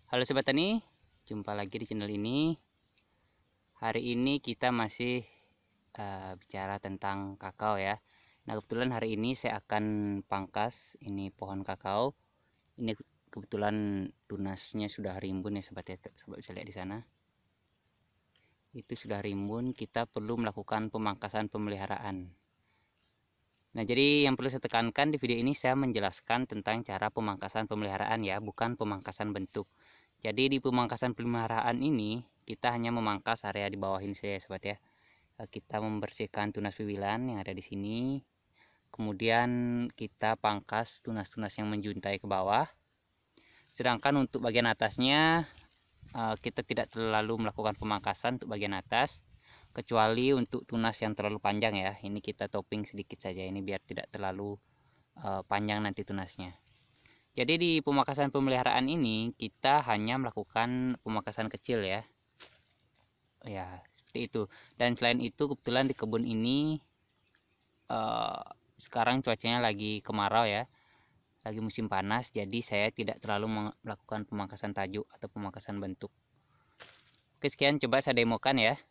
Halo Sobat Tani, jumpa lagi di channel ini. Hari ini kita masih bicara tentang kakao ya. Nah, kebetulan hari ini saya akan pangkas ini pohon kakao. Ini kebetulan tunasnya sudah rimbun ya Sobat ya. Sobat bisa lihat di sana. Itu sudah rimbun, kita perlu melakukan pemangkasan pemeliharaan. Nah, jadi yang perlu saya tekankan di video ini, saya menjelaskan tentang cara pemangkasan pemeliharaan ya, bukan pemangkasan bentuk. Jadi di pemangkasan pemeliharaan ini kita hanya memangkas area di bawah ini saja Sobat ya. Kita membersihkan tunas wiwilan yang ada di sini. Kemudian kita pangkas tunas-tunas yang menjuntai ke bawah. Sedangkan untuk bagian atasnya kita tidak terlalu melakukan pemangkasan untuk bagian atas, kecuali untuk tunas yang terlalu panjang ya. Ini kita topping sedikit saja ini biar tidak terlalu panjang nanti tunasnya. Jadi di pemangkasan pemeliharaan ini kita hanya melakukan pemangkasan kecil ya. Ya, seperti itu. Dan selain itu kebetulan di kebun ini sekarang cuacanya lagi kemarau ya. Lagi musim panas, jadi saya tidak terlalu melakukan pemangkasan tajuk atau pemangkasan bentuk. Oke, sekian coba saya demokan ya.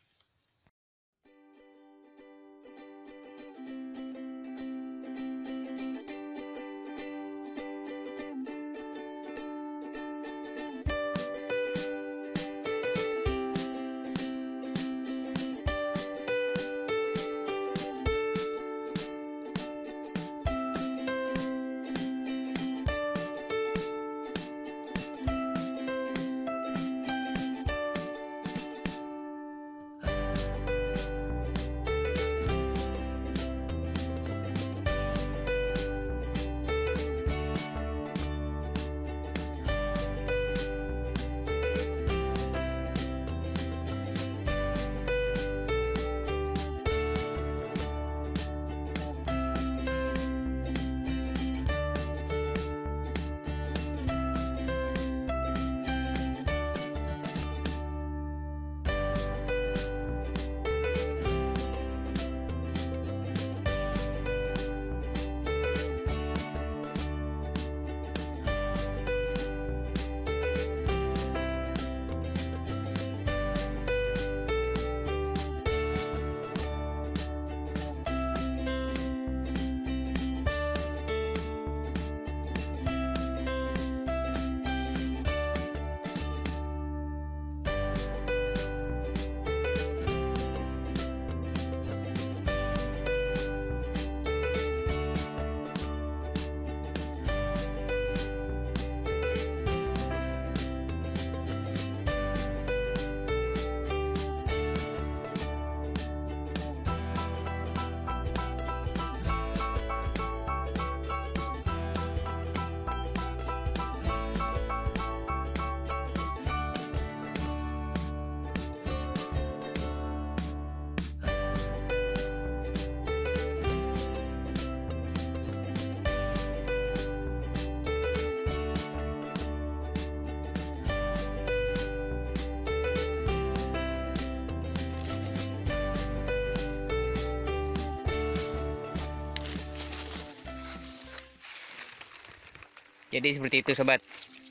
Jadi seperti itu Sobat.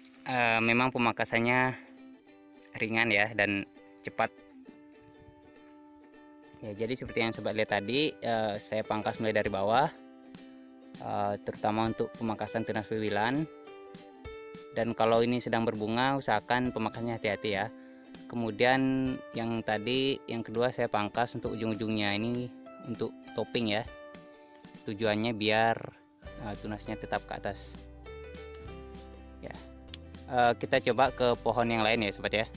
Memang pemangkasannya ringan ya dan cepat. Ya, jadi seperti yang Sobat lihat tadi, saya pangkas mulai dari bawah, terutama untuk pemangkasan tunas wiwilan. Dan kalau ini sedang berbunga, usahakan pemangkasnya hati-hati ya. Kemudian yang tadi, yang kedua saya pangkas untuk ujung-ujungnya ini untuk topping ya. Tujuannya biar tunasnya tetap ke atas. Ya, kita coba ke pohon yang lain ya Sobat ya.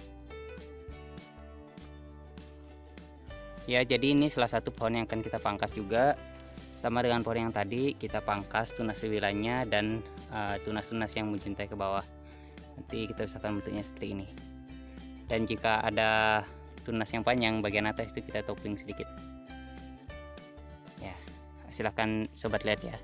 Ya, jadi ini salah satu pohon yang akan kita pangkas juga. Sama dengan pohon yang tadi, kita pangkas tunas wiwilannya dan tunas-tunas yang menjuntai ke bawah. Nanti kita usahakan bentuknya seperti ini. Dan jika ada tunas yang panjang bagian atas itu kita topping sedikit. Ya, silahkan Sobat lihat ya.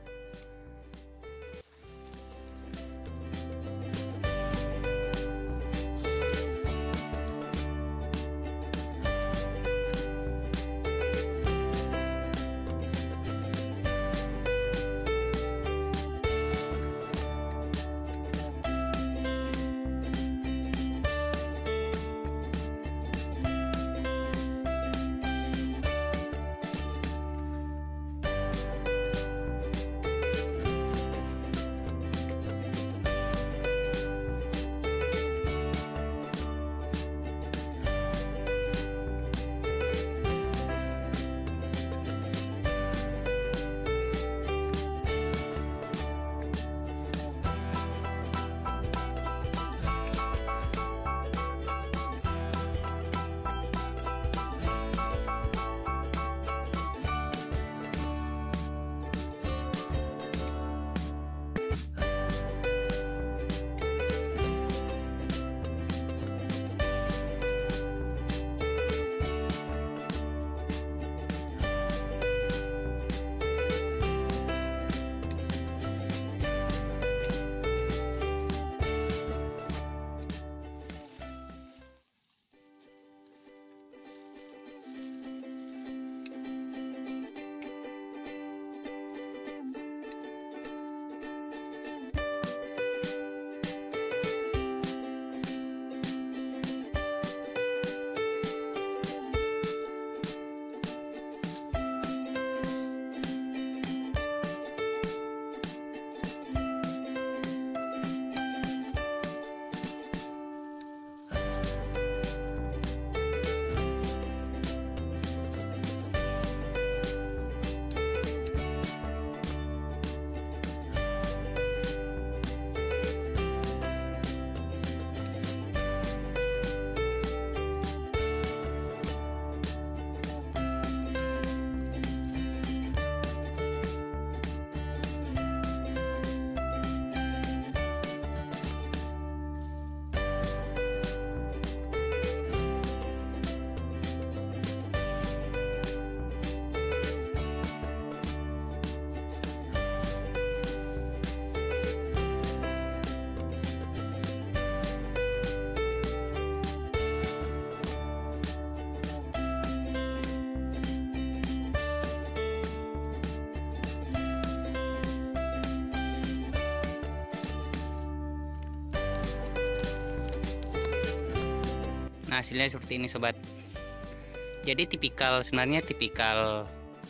Nah, hasilnya seperti ini sobat. Jadi sebenarnya tipikal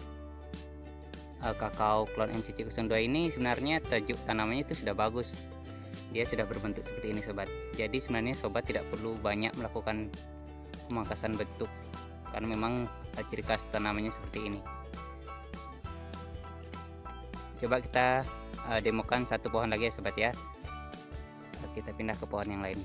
kakao klon MCC02 ini sebenarnya tajuk tanamannya itu sudah bagus. Dia sudah berbentuk seperti ini sobat. Jadi sebenarnya sobat tidak perlu banyak melakukan pemangkasan bentuk, karena memang ciri khas tanamannya seperti ini. Coba kita demokan satu pohon lagi ya sobat ya. Kita pindah ke pohon yang lain.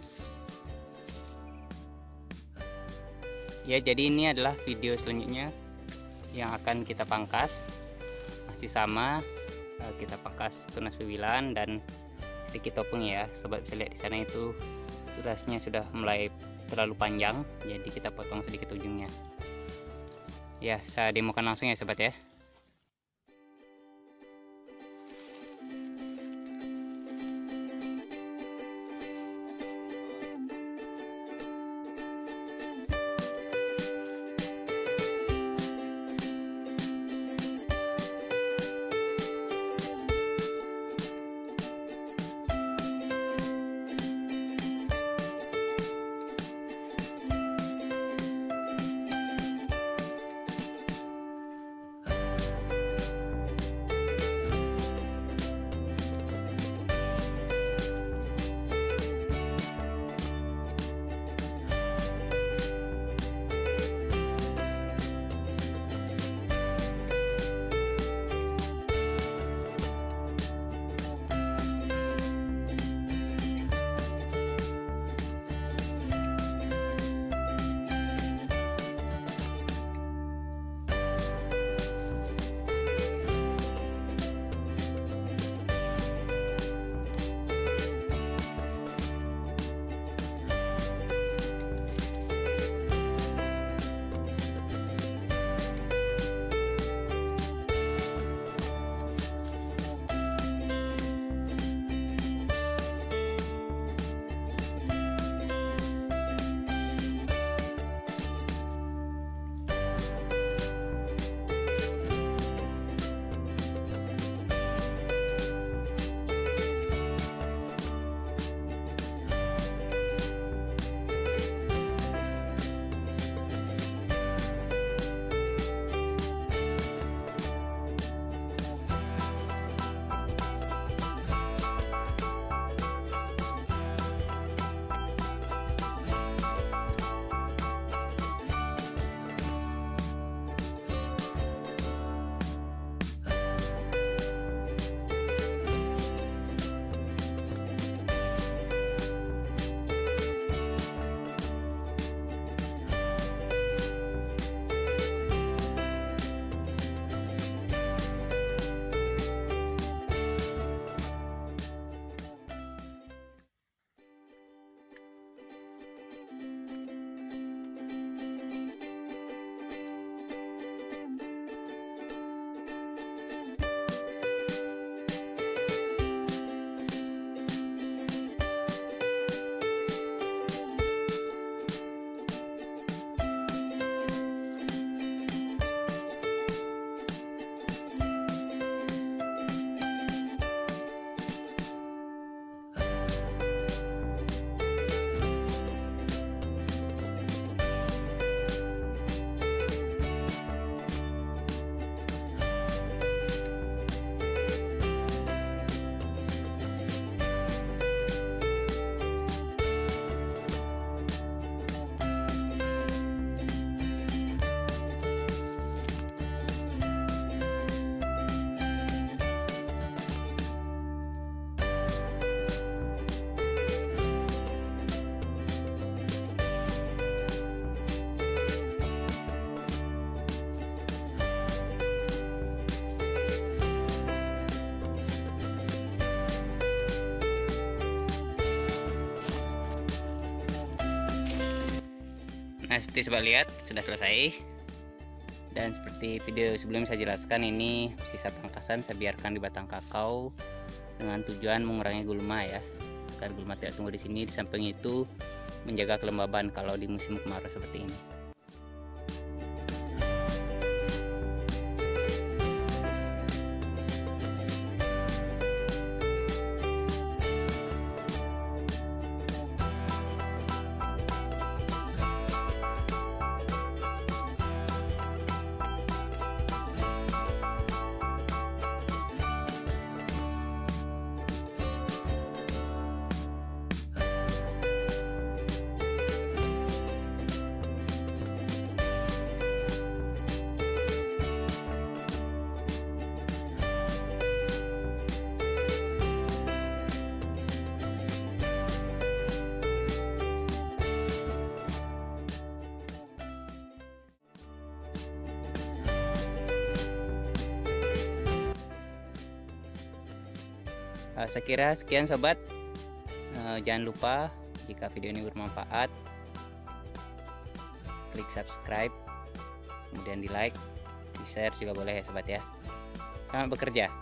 Ya, jadi ini adalah video selanjutnya yang akan kita pangkas. Masih sama, kita pangkas tunas piwilan dan sedikit topeng ya. Sobat bisa lihat di sana itu tunasnya sudah mulai terlalu panjang, jadi kita potong sedikit ujungnya. Ya, saya demokan langsung ya sobat ya. Nah, seperti sobat lihat sudah selesai. Dan seperti video sebelum saya jelaskan, ini sisa pangkasan saya biarkan di batang kakao dengan tujuan mengurangi gulma ya, agar gulma tidak tumbuh di sini. Di samping itu menjaga kelembaban kalau di musim kemarau seperti ini. Saya kira sekian sobat. Jangan lupa jika video ini bermanfaat, klik subscribe, kemudian di like, di share juga boleh ya sobat ya. Selamat bekerja.